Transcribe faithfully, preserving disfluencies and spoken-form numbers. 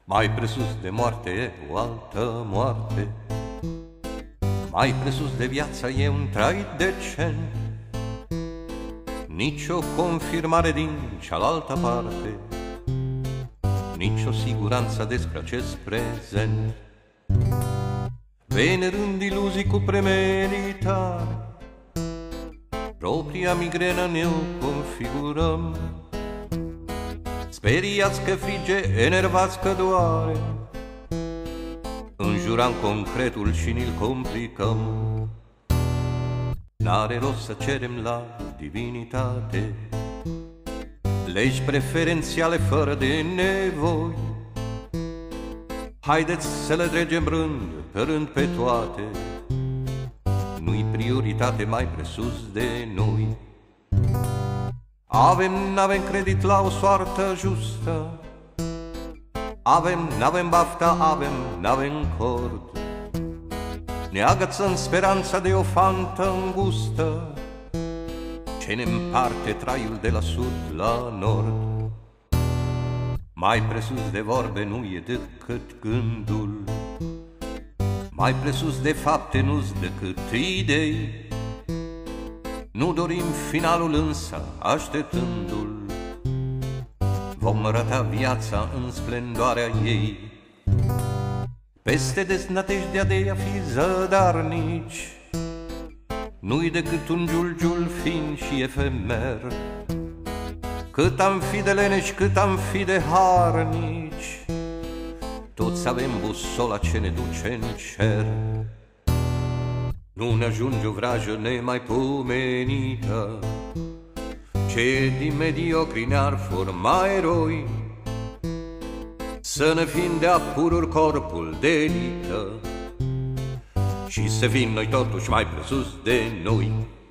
Mai presus de moarte e o altă moarte, mai presus de viață e un trai decent. Nici o confirmare din cealaltă parte, nici o siguranță despre acest prezent. Venerând iluzii cu premeditare, propria migrenă ne-o configurăm. Speriați că frige, enervați că doare, înjuram concretul și ni-l complicăm. N-are rost să cerem la divinitate legi preferențiale fără de nevoi. Haideți să le dregem rând pe rând pe toate, nu-i prioritate mai presus de noi. Avem, n-avem credit la o soartă justă, avem, n-avem bafta, avem, n-avem cord. Ne agățăm speranța de o fantă îngustă ce ne împarte traiul de la sud la nord. Mai presus de vorbe nu e decât gândul, mai presus de fapte nu-s decât idei. Nu dorim finalul, însă așteptându-l vom răta viața în splendoarea ei. Peste deznădejdea de a fi zădarnici, nu-i decât un giulgiul fin și efemer. Cât am fi de leneși, cât am fi de harnici, toți avem busola ce ne duce în cer. Nu ne ajunge o vrajă nemaipomenită, ce din mediocri ne-ar forma eroi. Să ne fim de apururi corpul de elită și să fim noi totuși mai presus de noi.